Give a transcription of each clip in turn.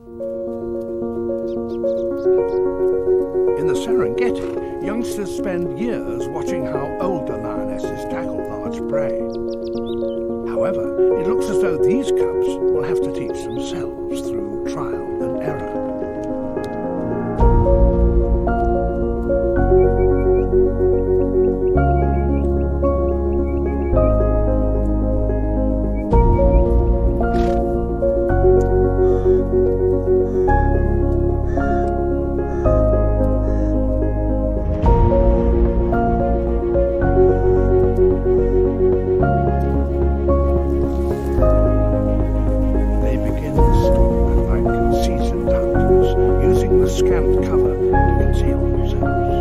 In the Serengeti, youngsters spend years watching how older lionesses tackle large prey. However, it looks as though these cubs will have to teach themselves through trial and error. Scant cover to conceal themselves.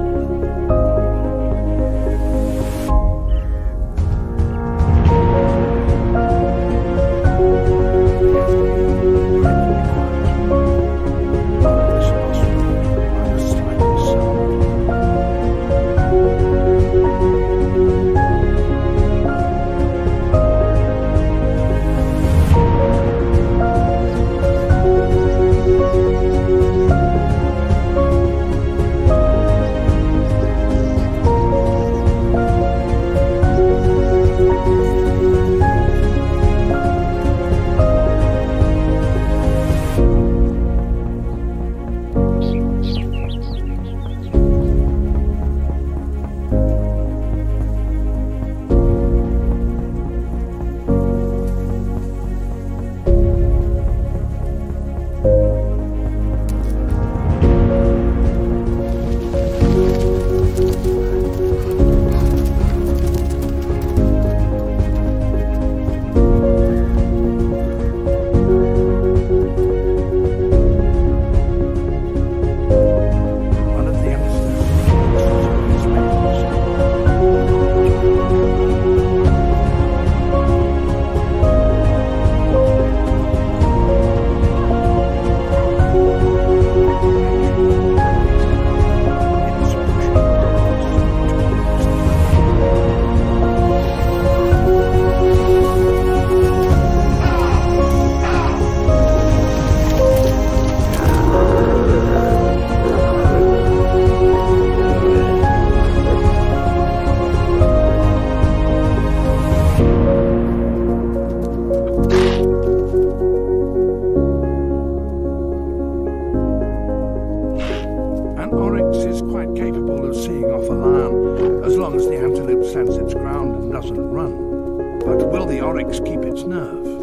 An oryx is quite capable of seeing off a lion as long as the antelope stands its ground and doesn't run. But will the oryx keep its nerve?